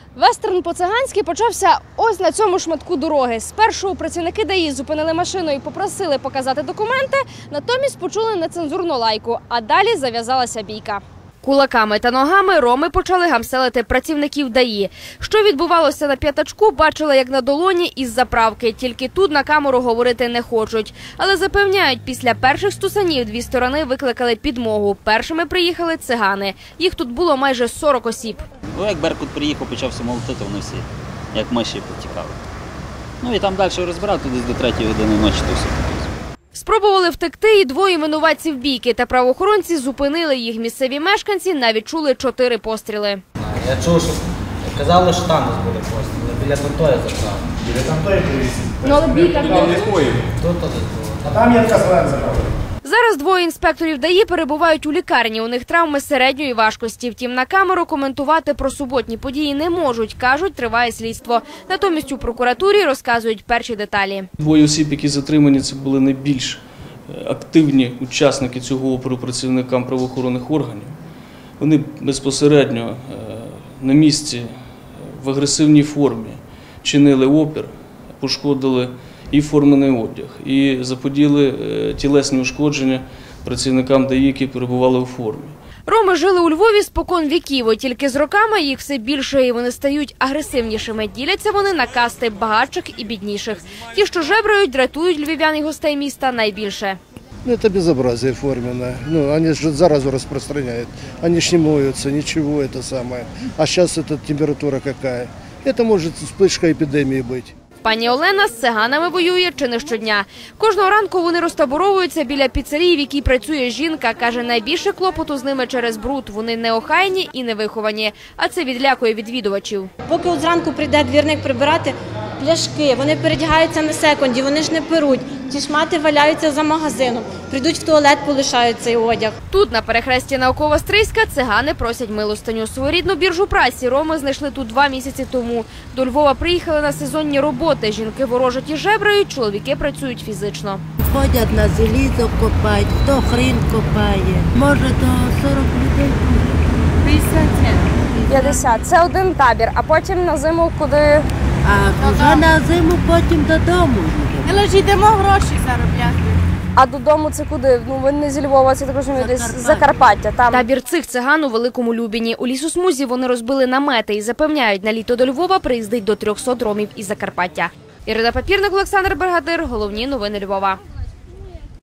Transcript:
Вестерн по-циганськи почався ось на цьому шматку дороги. Спершу працівники ДАІ зупинили машину і попросили показати документи, натомість почули нецензурну лайку, а далі зав'язалася бійка. Кулаками та ногами роми почали гамселити працівників ДАІ. Що відбувалося на п'ятачку, бачили як на долоні із заправки. Тільки тут на камеру говорити не хочуть. Але запевняють, після перших стусанів дві сторони викликали підмогу. Першими приїхали цигани. Їх тут було майже 40 осіб. Як Беркут приїхав, почався молотити, вони всі, як миші, потікали. Ну і там далі розбирав, десь до 3 години ночі то все. Спробували втекти і двоє винуватців бійки, та правоохоронці зупинили їх. Місцеві мешканці навіть чули 4 постріли. Я чув, що казали, що там десь були постріли, біля Тантої заправили. Біля Тантої привезли. Ну, але бійка Тут десь було. А там є така зелена заправили. Зараз двоє інспекторів ДАІ перебувають у лікарні. У них травми середньої важкості. Втім, на камеру коментувати про суботні події не можуть. Кажуть, триває слідство. Натомість у прокуратурі розказують перші деталі. Двоє осіб, які затримані, це були найбільш активні учасники цього опору працівникам правоохоронних органів. Вони безпосередньо на місці в агресивній формі чинили опір, пошкодили і формений одяг, і заподіяли тілесні ушкодження працівникам ДАІ, які перебували у формі. Роми жили у Львові спокон віків, тільки з роками їх все більше і вони стають агресивнішими. Діляться вони на касти багатших і бідніших. Ті, що жебрають, дратують львів'ян і гостей міста найбільше. Это безобразие форменное. Они же заразу распространяют. Они ж не моются, ничего это самое. А сейчас эта температура какая? Это может вспышка эпидемии быть. Пані Олена з циганами воює чи не щодня. Кожного ранку вони розтаборовуються біля піцерії, в якій працює жінка. Каже, найбільше клопоту з ними через бруд. Вони неохайні і невиховані, а це відлякує відвідувачів. Поки от зранку прийде двірник прибирати пляшки, вони передягаються на секунді, вони ж не перуть. Ті шмати валяються за магазином, прийдуть в туалет, полишають цей одяг. Тут, на перехресті Наукова-Стрийська, цигани просять милостиню. Своєрідну біржу праці роми знайшли тут 2 місяці тому. До Львова приїхали на сезонні роботи. Жінки ворожать і жебрають, чоловіки працюють фізично. Ходять на залізо, копають, хто хрін копає. Може, до 40 людей. 50. Це один табір, а потім на зиму куди? А вже на зиму потім додому. Але ж йдемо гроші заробляти. А додому це куди? Ну, ви не зі Львова, це, так розумію, десь з Закарпаття. Там. Табір цих циган у Великому Любіні. У лісосмузі вони розбили намети і запевняють, на літо до Львова приїздить до 300 ромів із Закарпаття. Ірина Папірник, Олександр Бригадир. Головні новини Львова.